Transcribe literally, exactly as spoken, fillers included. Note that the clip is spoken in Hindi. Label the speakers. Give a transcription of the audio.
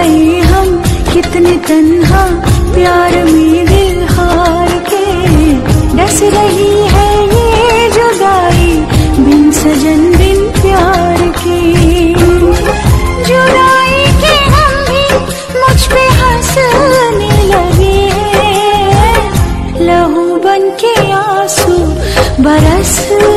Speaker 1: गए हम कितने तन्हा प्यार में दिल हार के। डस रही है ये जुदाई बिन सजन बिन प्यार के। जुदाई के हम भी मुझ पे हंसने लगे हैं, लहू बन के आंसू बरस